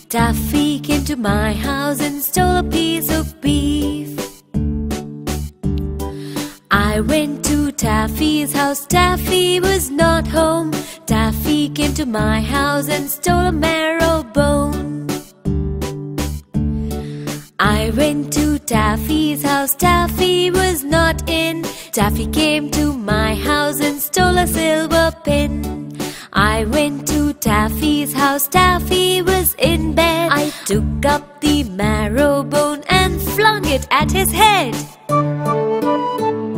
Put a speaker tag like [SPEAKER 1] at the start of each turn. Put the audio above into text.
[SPEAKER 1] Taffy came to my house and stole a piece of beef. I went to Taffy's house, Taffy was not home. Taffy came to my house and stole a marrow bone. I went to Taffy's house, Taffy was not in. Taffy came to my house and stole a silver pin. I went to Taffy's house, Taffy was in bed. I took up the marrow bone and flung it at his head.